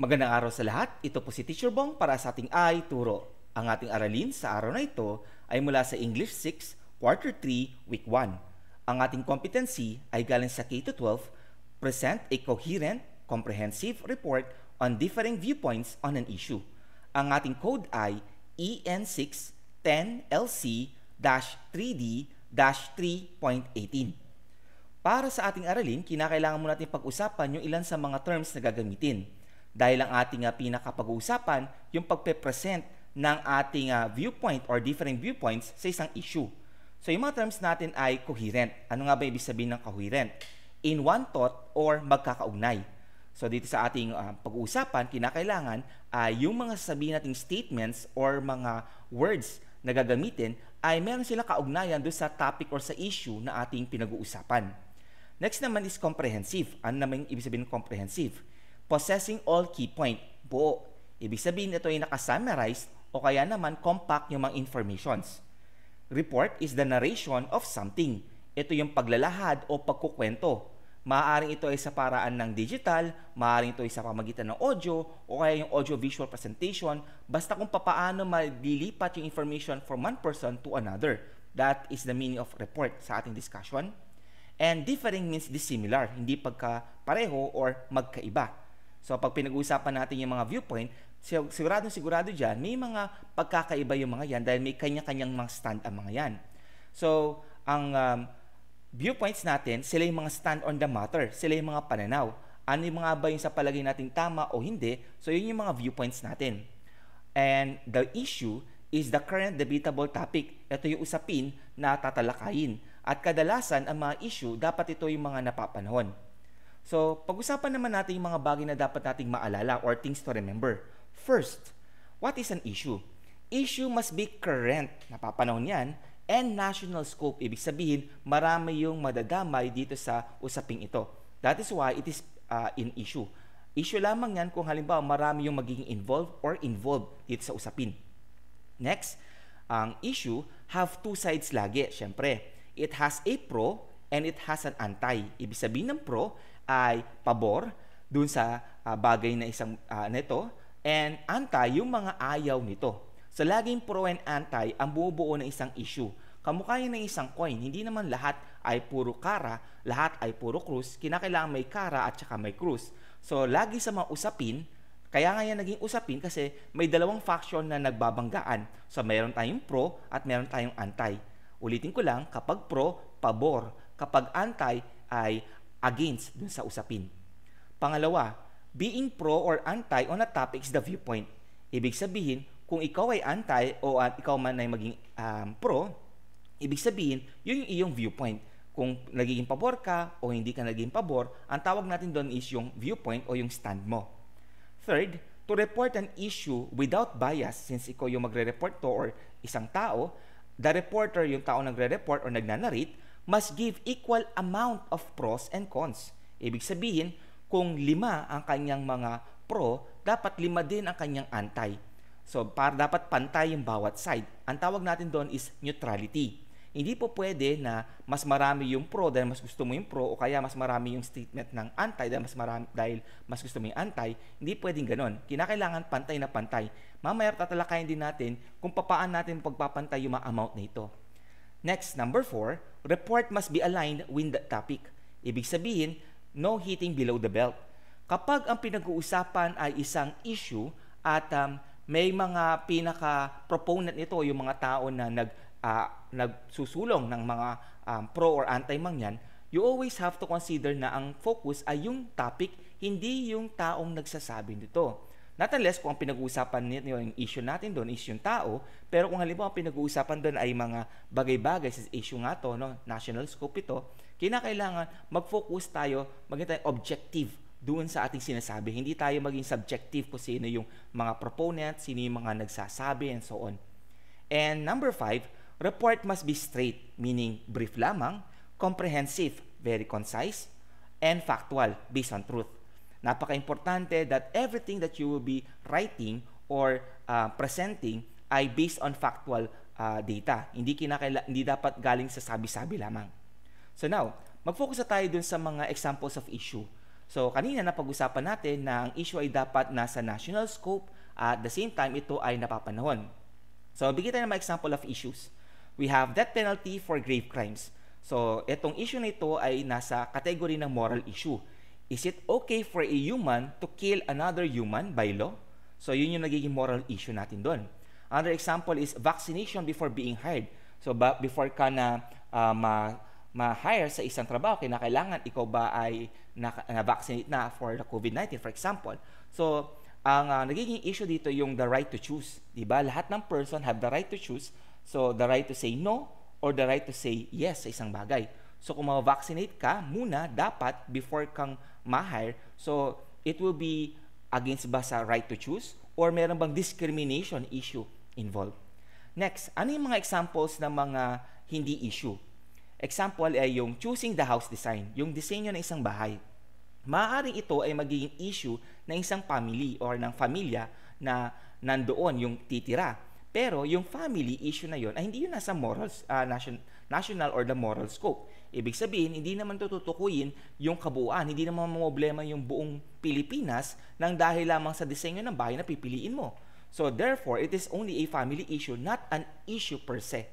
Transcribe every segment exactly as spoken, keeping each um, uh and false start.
Magandang araw sa lahat. Ito po si Teacher Bong para sa ating Ay Turo. Ang ating aralin sa araw na ito ay mula sa English six, Quarter three, Week one. Ang ating competency ay galing sa K to twelve, present a coherent, comprehensive report on differing viewpoints on an issue. Ang ating code ay E N six ten L C three D three point eighteen. Para sa ating aralin, kinakailangan mo natin pag-usapan yung ilan sa mga terms na gagamitin. Dahil ang ating uh, pinakapag-uusapan, yung pagpe-present ng ating uh, viewpoint or different viewpoints sa isang issue. So yung mga terms natin ay coherent. Ano nga ba ibig sabihin ng coherent? In one thought or magkakaugnay. So dito sa ating uh, pag-uusapan, kinakailangan ay uh, yung mga sasabihin nating statements or mga words na gagamitin ay meron silang kaugnayan doon sa topic or sa issue na ating pinag-uusapan. Next naman is comprehensive. Ano naman yung ibig sabihin ng comprehensive? Possessing all key point, buo. Ibig sabihin ito ay nakasummarize o kaya naman compact yung mga informations. Report is the narration of something. Ito yung paglalahad o pagkukwento. Maaaring ito ay sa paraan ng digital, maaaring ito ay sa pamagitan ng audio o kaya yung audio-visual presentation, basta kung papaano malilipat yung information from one person to another. That is the meaning of report sa ating discussion. And differing means dissimilar, hindi pagka-pareho or magkaiba. So pag pinag-uusapan natin yung mga viewpoint, sigurado sigurado dyan, may mga pagkakaiba yung mga yan dahil may kanya-kanyang mga stand ang mga yan. So ang um, viewpoints natin, sila yung mga stand on the matter, sila yung mga pananaw. Ano yung mga ba yung sa palagay natin tama o hindi? So yun yung mga viewpoints natin. And the issue is the current debatable topic. Ito yung usapin na tatalakayin. At kadalasan, ang mga issue, dapat ito yung mga napapanahon. So, pag-usapan naman natin yung mga bagay na dapat nating maalala or things to remember. First, what is an issue? Issue must be current, napapanahon yan, and national scope. Ibig sabihin, marami yung madadamay dito sa usaping ito. That is why it is uh, in issue. Issue lamang yan kung halimbawa marami yung magiging involved or involved dito sa usapin. Next, ang issue have two sides lagi. Siyempre, it has a pro and it has an anti. Ibig sabihin ng pro ay pabor dun sa uh, bagay na isang uh, nito and anti yung mga ayaw nito. So laging pro and anti ang buo-buo ng isang issue. Kamukha yun ng isang coin. Hindi naman lahat ay puro kara, lahat ay puro krus. Kinakailangan may kara at saka may krus. So lagi sa mga usapin, kaya nga yan naging usapin kasi may dalawang faction na nagbabanggaan. So mayroon tayong pro at mayroon tayong anti. Ulitin ko lang, kapag pro, pabor. Kapag anti ay against dun sa usapin. Pangalawa, being pro or anti on a topic is the viewpoint. Ibig sabihin, kung ikaw ay anti o at ikaw man ay maging um, pro, ibig sabihin, yun yung iyong viewpoint. Kung nagiging pabor ka o hindi ka naging pabor, ang tawag natin doon is yung viewpoint o yung stand mo. Third, to report an issue without bias, since ikaw yung magre-report to or isang tao, the reporter, yung tao nagre-report or nagnanarrate, must give equal amount of pros and cons. Ibig sabihin, kung lima ang kanyang mga pro, dapat lima din ang kanyang anti. So, para dapat pantay yung bawat side. Ang tawag natin doon is neutrality. Hindi po pwede na mas marami yung pro dahil mas gusto mo yung pro o kaya mas marami yung statement ng anti dahil mas marami dahil mas gusto mo yung anti. Hindi pwedeng ganon. Kinakailangan pantay na pantay. Mamaya tatalakayin din natin kung paano natin pagpapantay yung mga amount na ito. Next, number four, report must be aligned with the topic. Ibig sabihin, no hitting below the belt. Kapag ang pinag-uusapan ay isang issue at um, may mga pinaka-proponent nito, yung mga tao na nag, uh, nagsusulong ng mga um, pro or anti man yan, you always have to consider na ang focus ay yung topic, hindi yung taong nagsasabi nito. Not unless kung ang pinag-uusapan nito yung issue natin doon is yung tao, pero kung halimbawa ang pinag-uusapan doon ay mga bagay-bagay sa issue nga to, no, national scope ito, kinakailangan mag-focus tayo, maging tayo objective doon sa ating sinasabi. Hindi tayo maging subjective kung sino yung mga proponent, sino yung mga nagsasabi, and so on. And number five, report must be straight, meaning brief lamang, comprehensive, very concise, and factual, based on truth. Napaka-importante that everything that you will be writing or uh, presenting ay based on factual uh, data. Hindi, kinakaila- hindi dapat galing sa sabi-sabi lamang. So now, mag-focus na tayo dun sa mga examples of issue. So, kanina napag-usapan natin na ang issue ay dapat nasa national scope at the same time ito ay napapanahon. So, bigyan tayo ng mga example of issues. We have death penalty for grave crimes. So, itong issue na ito ay nasa category ng moral issue. Is it okay for a human to kill another human by law? So, yun yung nagiging moral issue natin doon. Another example is vaccination before being hired. So, ba, before ka na uh, ma, ma-hire sa isang trabaho, kinakailangan ikaw ba ay na-vaccinate na for the COVID nineteen, for example. So, ang uh, nagiging issue dito yung the right to choose. Diba? Lahat ng person have the right to choose. So, the right to say no or the right to say yes sa isang bagay. So, kung ma-vaccinate ka muna, dapat before kang ma-hire, so it will be against ba sa right to choose or meron bang discrimination issue involved. Next, ano yung mga examples ng mga hindi issue? Example ay yung choosing the house design, yung disenyo ng isang bahay. Maaaring ito ay magiging issue ng isang family or ng pamilya na nandoon yung titira. Pero yung family issue na yon ay hindi yun nasa morals, uh, nation, national or the moral scope. Ibig sabihin, hindi naman tututukuyin yung kabuuan, hindi naman problema yung buong Pilipinas nang dahil lamang sa disenyo ng bahay na pipiliin mo. So therefore, it is only a family issue, not an issue per se.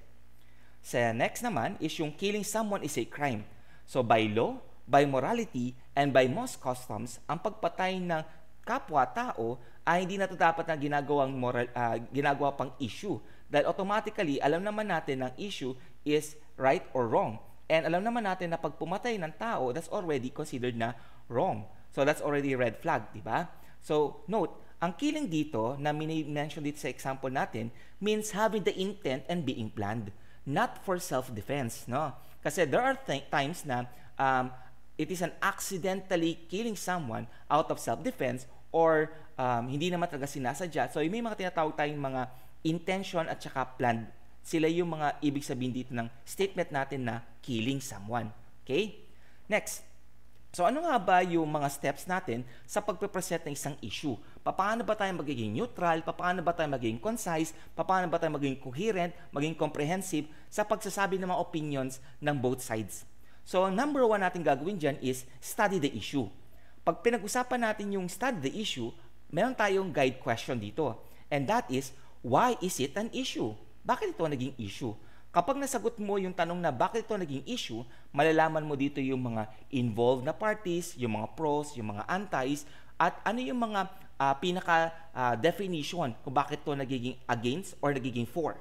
Sa next naman is yung killing someone is a crime. So by law, by morality, and by most customs, ang pagpatay ng kapwa-tao ay hindi na ito dapat na ginagawang moral, uh, ginagawa pang issue. Dahil automatically, alam naman natin na ang issue is right or wrong. And alam naman natin na pag pumatay ng tao, that's already considered na wrong. So that's already a red flag, di ba? So note, ang killing dito, na mini-mention dito sa example natin, means having the intent and being planned, not for self-defense, no? Kasi there are th- times na um, it is an accidentally killing someone out of self-defense or um, hindi naman talaga sinasadya. So may mga tinatawag tayong mga intention at saka planned. Sila yung mga ibig sabihin dito ng statement natin na killing someone. Okay? Next. So ano nga ba yung mga steps natin sa pagpe-present ng isang issue? Paano ba tayo magiging neutral? Paano ba tayo magiging concise? Paano ba tayo magiging coherent, maging comprehensive sa pagsasabi ng mga opinions ng both sides? So number one natin gagawin dyan is study the issue. Pag pinag-usapan natin yung study the issue, meron tayong guide question dito. And that is, why is it an issue? Bakit ito naging issue? Kapag nasagot mo yung tanong na bakit ito naging issue, malalaman mo dito yung mga involved na parties, yung mga pros, yung mga antis, at ano yung mga uh, pinaka-definition uh, kung bakit ito nagiging against or nagiging for.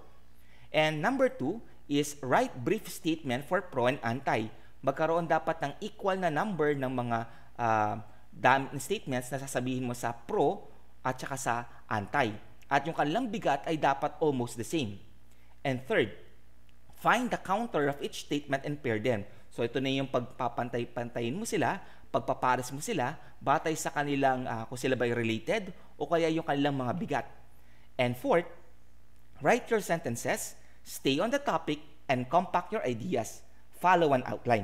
And number two is write brief statement for pro and anti. Magkaroon dapat ng equal na number ng mga uh, statements na sasabihin mo sa pro at saka sa anti. At yung kanilang bigat ay dapat almost the same. And third, find the counter of each statement and pair them. So ito na yung pagpapantay-pantayin mo sila, pagpapares mo sila, batay sa kanilang, uh, kung sila ba'y related, o kaya yung kanilang mga bigat. And fourth, write your sentences, stay on the topic, and compact your ideas. Follow an outline.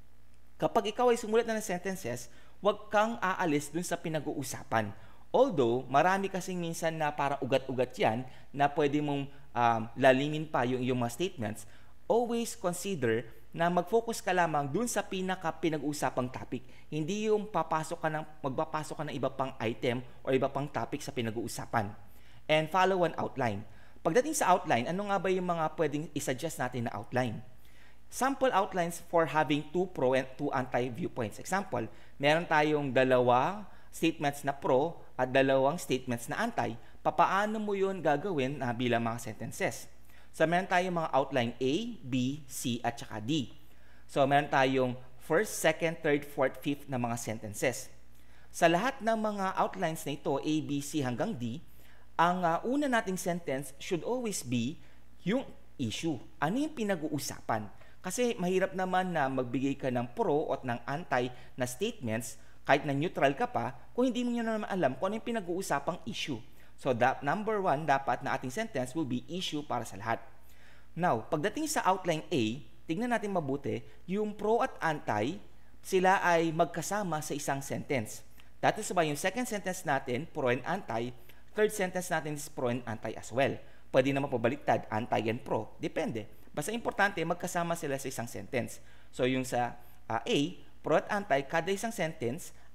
Kapag ikaw ay sumulat na ng sentences, huwag kang aalis dun sa pinag-uusapan. Although, marami kasing minsan na para ugat-ugat yan na pwede mong um, lalimin pa yung iyong mga statements, always consider na mag-focus ka lamang dun sa pinaka-pinag-usapang topic. Hindi yung papasok ka ng, magpapasok ka ng iba pang item o iba pang topic sa pinag-uusapan. And follow an outline. Pagdating sa outline, ano nga ba yung mga pwedeng isuggest natin na outline? Sample outlines for having two pro and two anti viewpoints. Example, meron tayong dalawa statements na pro at dalawang statements na anti. Papaano mo yun gagawin uh, bilang mga sentences? So, meron tayong mga outline A, B, C, at saka D. So, meron tayong first, second, third, fourth, fifth na mga sentences. Sa lahat ng mga outlines na ito, A, B, C hanggang D, ang uh, una nating sentence should always be yung issue. Ano yung pinag-uusapan? Kasi mahirap naman na magbigay ka ng pro at ng anti na statements kahit na neutral ka pa kung hindi mo nyo naman alam kung ano yung pinag-uusapang issue. So, that number one, dapat na ating sentence will be issue para sa lahat. Now, pagdating sa outline A, tignan natin mabuti, yung pro at anti, sila ay magkasama sa isang sentence. That is why yung second sentence natin, pro and anti, third sentence natin is pro and anti as well. Pwede naman pabaliktad, anti and pro. Depende. Basta importante, magkasama sila sa isang sentence. So, yung sa uh, A, pro at anti, kada isang sentence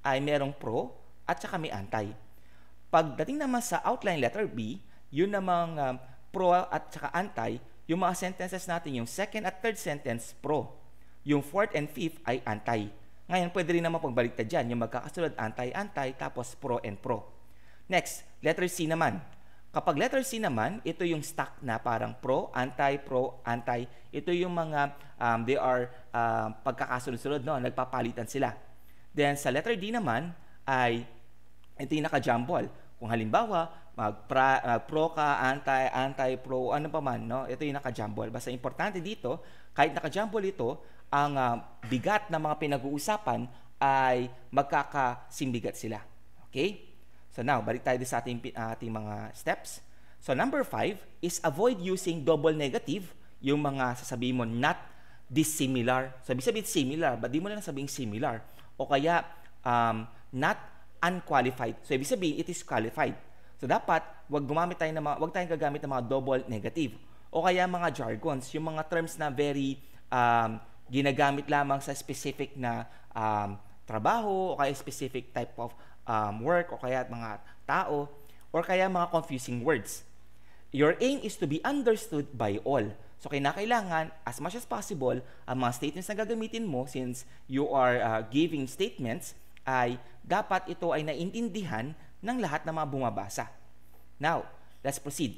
ay merong pro at saka may anti. Pagdating naman sa outline letter B, yun namang um, pro at saka anti, yung mga sentences natin, yung second at third sentence, pro. Yung fourth and fifth ay anti. Ngayon, pwede rin naman pagbaliktad dyan, yung magkakasunod anti-anti, tapos pro and pro. Next, letter C naman. Kapag letter C naman, ito yung stack na parang pro, anti, pro, anti. Ito yung mga, um, they are uh, pagkakasunod-sunod, no? Nagpapalitan sila. Then, sa letter D naman, ay ito yung naka-jumble. Kung halimbawa, mag-pra, uh, pro ka, anti, anti-pro, ano pa man, no? Ito yung naka-jumble. Basta importante dito, kahit naka-jumble ito, ang uh, bigat ng mga pinag-uusapan ay magkakasimbigat sila. Okay? So now, balik tayo sa ating, uh, ating mga steps. So number five is avoid using double negative, yung mga sasabihin mo not dissimilar. So ibig sabihin similar, but di mo lang sabihin similar. O kaya um, not unqualified. So ibig sabihin it is qualified. So dapat wag gumamit tayo ng mga wag tayong gagamit ng mga double negative. O kaya mga jargons, yung mga terms na very um, ginagamit lamang sa specific na um, trabaho o kaya specific type of um, work o kaya mga tao or kaya mga confusing words. Your aim is to be understood by all. So kinakailangan as much as possible ang mga statements na gagamitin mo since you are uh, giving statements ay dapat ito ay naintindihan ng lahat ng mga bumabasa. Now, let's proceed.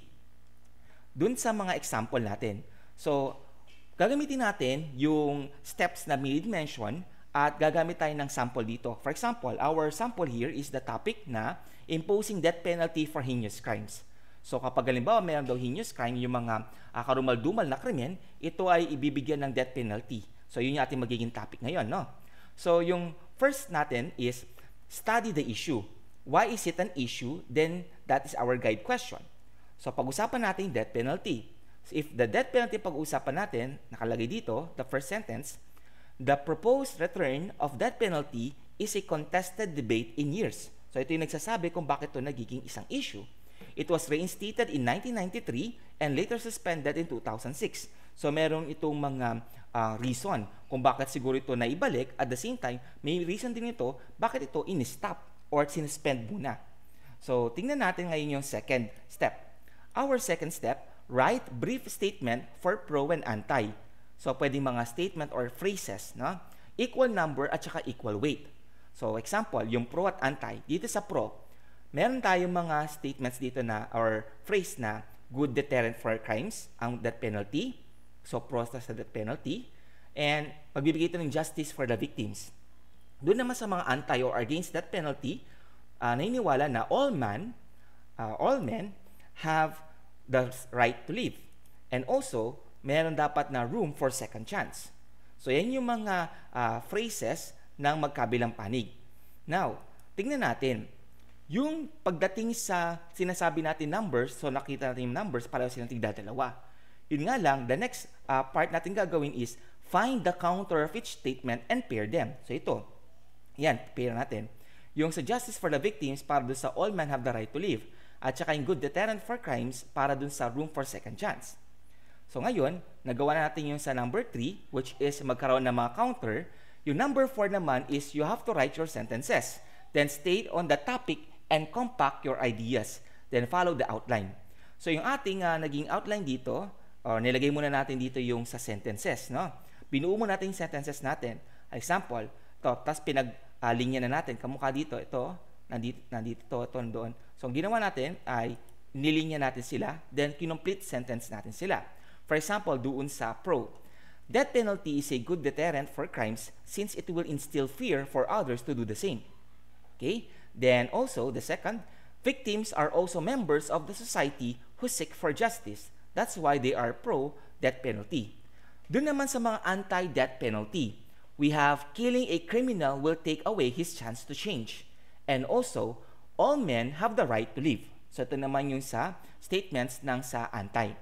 Dun sa mga example natin. So, gagamitin natin yung steps na mid-mention at gagamit tayo ng sample dito. For example, our sample here is the topic na imposing death penalty for heinous crimes. So kapag halimbawa mayroon daw heinous crime, yung mga uh, karumal-dumal na krimen, ito ay ibibigyan ng death penalty. So yun yung ating magiging topic ngayon, no? So yung first natin is study the issue. Why is it an issue? Then that is our guide question. So pag-usapan natin death penalty. So if the death penalty pag-usapan natin, nakalagay dito, the first sentence, the proposed return of death penalty is a contested debate in years. So ito yung nagsasabi kung bakit ito nagiging isang issue. It was reinstated in nineteen ninety-three and later suspended in two thousand six. So meron itong mga uh, reason kung bakit siguro ito naibalik. At the same time, may reason din ito bakit ito in-stop or sinuspend muna. So tingnan natin ngayon yung second step. Our second step, write brief statement for pro and anti. So, pwedeng mga statement or phrases, no? Equal number at saka equal weight. So, example, yung pro at anti. Dito sa pro, meron tayong mga statements dito na, or phrase na, good deterrent for crimes, ang death penalty. So, pro sa death penalty. And, magbibigay ito ng justice for the victims. Doon naman sa mga anti or against death penalty, uh, naniniwala na all man, uh, all men, have the right to live. And also, meron dapat na room for second chance. So, yan yung mga uh, phrases ng magkabilang panig. Now, tingnan natin. Yung pagdating sa sinasabi natin numbers, so nakita natin yung numbers, pareho silang tigdadalawa. Yun nga lang, the next uh, part natin gagawin is find the counter of each statement and pair them. So, ito. Yan, pair natin. Yung sa justice for the victims, para doon sa all men have the right to live. At saka yung good deterrent for crimes para dun sa room for second chance. So ngayon, nagawa na natin yung sa number three, which is magkaroon ng mga counter. Yung number four naman is you have to write your sentences. Then state on the topic and compact your ideas. Then follow the outline. So yung ating uh, naging outline dito, or nilagay muna natin dito yung sa sentences, no? Binuo mo natin yung sentences natin. Example, to, tapos pinag-linya uh, na natin, kamukha dito, ito, nandito, nandito, ito, ito, doon. So, ang ginawa natin ay nilinya natin sila, then kinomplete sentence natin sila. For example, doon sa pro, death penalty is a good deterrent for crimes since it will instill fear for others to do the same. Okay? Then also, the second, victims are also members of the society who seek for justice. That's why they are pro-death penalty. Doon naman sa mga anti-death penalty, we have killing a criminal will take away his chance to change. And also, all men have the right to live. So, ito naman yung sa statements ng sa anti.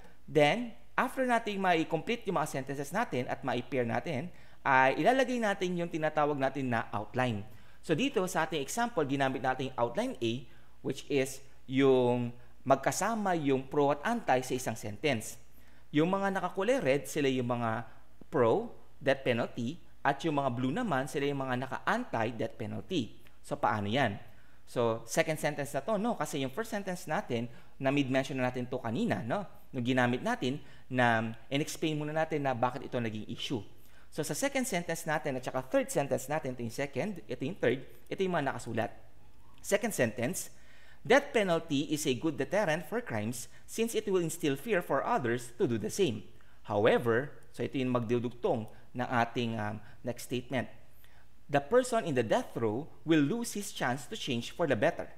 Then, after natin ma-complete yung mga sentences natin at ma-pair natin, ay ilalagay natin yung tinatawag natin na outline. So, dito sa ating example, ginamit natin yung outline A, which is yung magkasama yung pro at anti sa isang sentence. Yung mga nakakulay red, sila yung mga pro, death penalty, at yung mga blue naman, sila yung mga naka-anti-death penalty. So, paano yan? So, second sentence na to, no? Kasi yung first sentence natin, na mid-mention na natin to kanina, no? Nung ginamit natin, na in-explain muna natin na bakit ito naging issue. So, sa second sentence natin, at saka third sentence natin, ito yung second, ito yung third, ito yung mga nakasulat. Second sentence, death penalty is a good deterrent for crimes since it will instill fear for others to do the same. However, so ito yung magdudugtong ng ating um, next statement. The person in the death row will lose his chance to change for the better.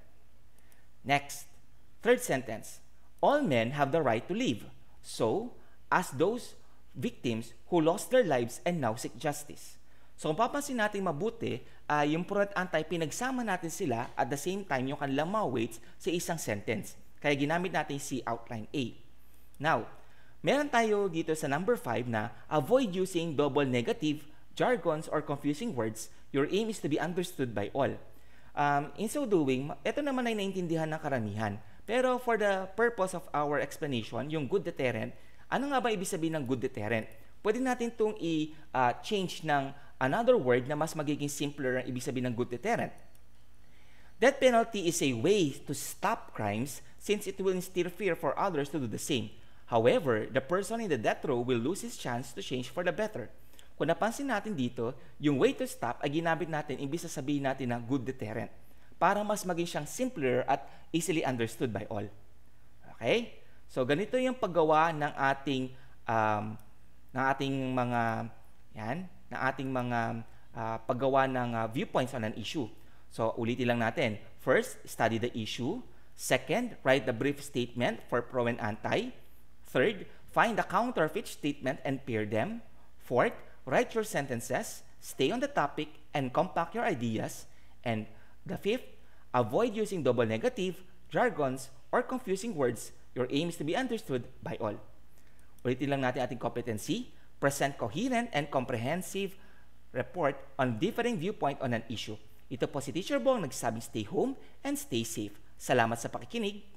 Next, third sentence. All men have the right to live. So, as those victims who lost their lives and now seek justice. So, kung papansin natin mabuti, uh, yung pro at anti, pinagsama natin sila at the same time yung kanilang mga weights sa isang sentence. Kaya ginamit natin si outline A. Now, meron tayo dito sa number five na avoid using double negative, jargons, or confusing words. Your aim is to be understood by all. Um, in so doing, ito naman ay naintindihan ng karamihan. Pero for the purpose of our explanation, yung good deterrent, ano nga ba ibig sabihin ng good deterrent? Pwede natin itong i-change uh, ng another word na mas magiging simpler ang ibig sabihin ng good deterrent. Death penalty is a way to stop crimes since it will instill fear for others to do the same. However, the person in the death row will lose his chance to change for the better. Kung napansin natin dito, yung way to stop ay ginamit natin imbis na sabihin natin na good deterrent para mas maging siyang simpler at easily understood by all. Okay? So, ganito yung paggawa ng ating um, ng ating mga yan, ng ating mga uh, paggawa ng uh, viewpoints on an issue. So, ulitin lang natin. First, study the issue. Second, write the brief statement for pro and anti. Third, find the counter of each statement and pair them. Fourth, write your sentences, stay on the topic, and compact your ideas. And the fifth, avoid using double negative, jargons, or confusing words. Your aim is to be understood by all. Ulitin lang natin ating competency. Present coherent and comprehensive report on differing viewpoint on an issue. Ito po si Teacher Bong nagsasabing stay home and stay safe. Salamat sa pakikinig.